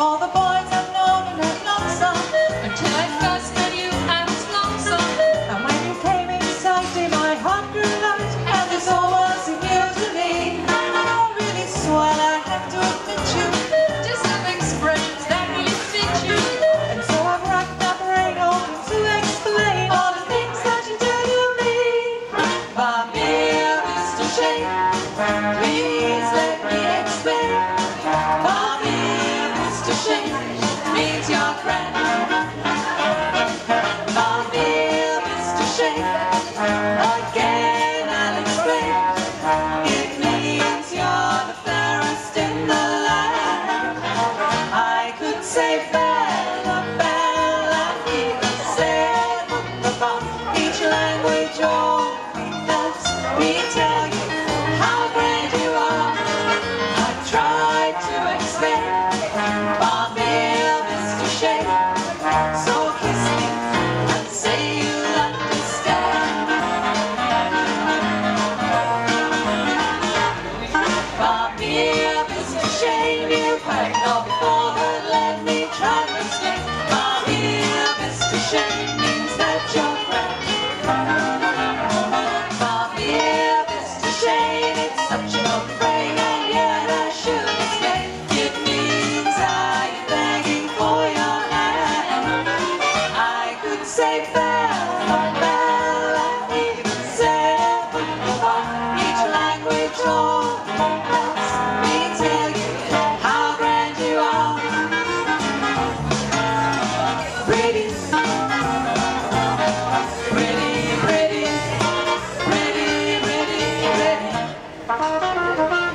all the boys I've known and have known some, until I first met you I was lonesome. and when you came inside my heart grew light, and this all was new to me. Oh, really swell, I have to admit you Just some expressions that really fit you. and so I've racked my brain hoping to explain all the things that you do to me. But dear Mr. Shane, please let me explain. But dear Mr. Shane means your friend. But dear Mr. Shane, again I'll explain. It means you're the fairest in the land. I could say Bella, Bella, even say Bum. Each language only helps me tell you how great you are. I've tried to explain, but dear Mr. Shane, so kiss me and say you'll understand. But dear Mr. Shane, you've heard all before, but let me try to explain. But dear Mr. Shane means that you're friend. But dear Mr. Shane, it's such an old phrase, and yet I should explain. It means I'm begging for your hand. I could say Bella, Bella, even say Bum. Each language only helps me tell you how grand you are. Pretty, pretty, pretty, pretty, pretty, pretty.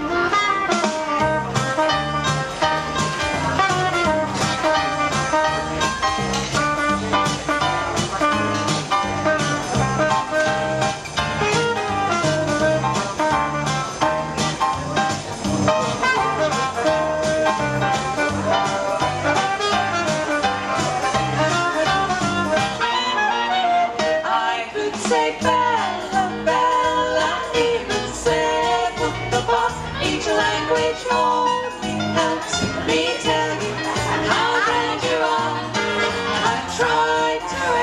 I could say Bella, Bella, even say Bum. Each language only helps me tell you how grand you are. I've tried to